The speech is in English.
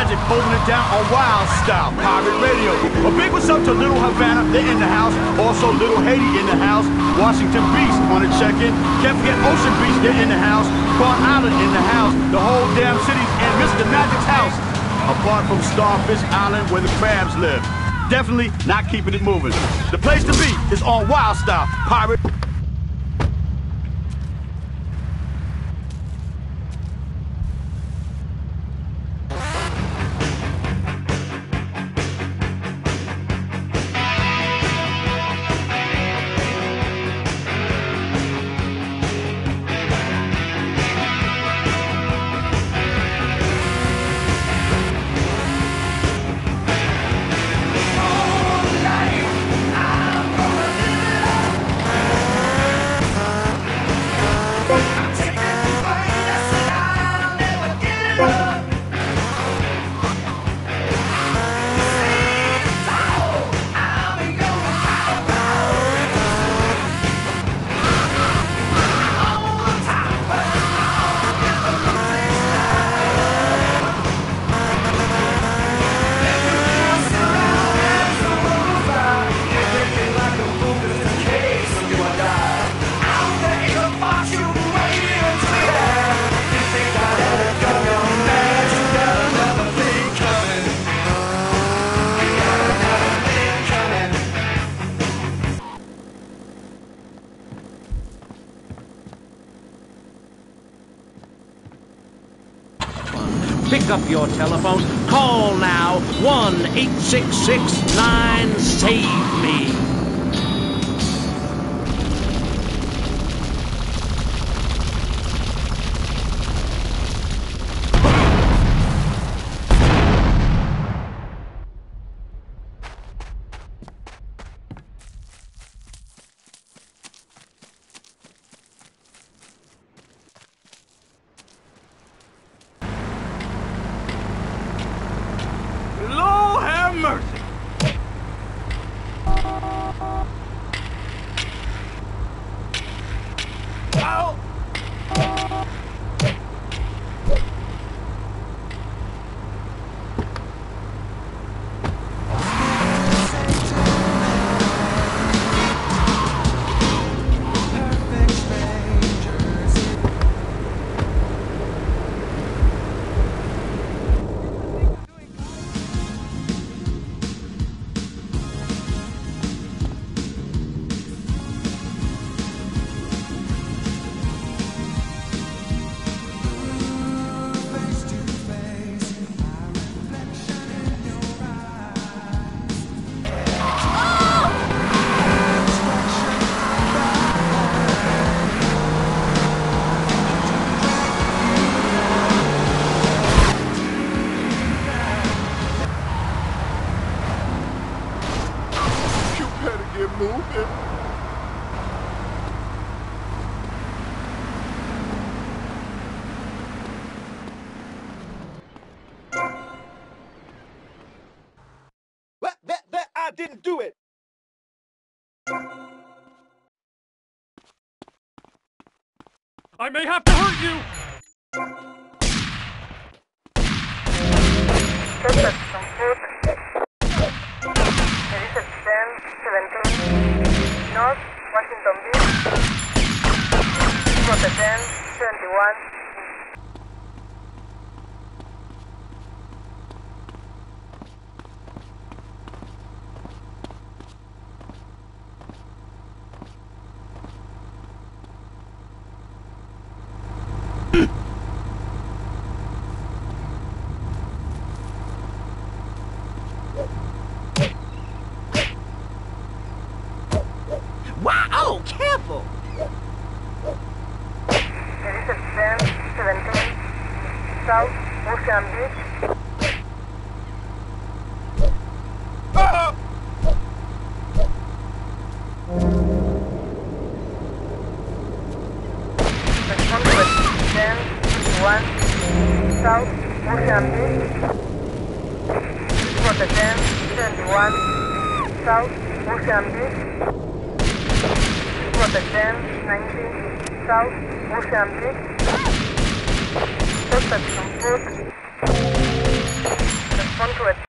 Project holding it down on Wild Style, Pirate Radio. A big what's up to Little Havana, they're in the house. Also Little Haiti in the house. Washington Beach on the check-in. Can't forget Ocean Beach, they're in the house. Quan Island in the house. The whole damn city's in Mr. Magic's house. Apart from Starfish Island where the crabs live. Definitely not keeping it moving. The place to be is on Wild Style, Pirate. Pick up your telephone. Call now. 1-866-9-SAVE-ME. Lord have mercy. Ow. Moving. What? That I didn't do it. I may have to hurt you. North Washington Beach, 1071. Wow, careful! This is 1017 South Ocean Beach. Ah! Respond to 1021 South Ocean Beach. For the 1071 South Ocean Beach. For the 1090 South Ocean Beach. Suspect on foot. 1 correct.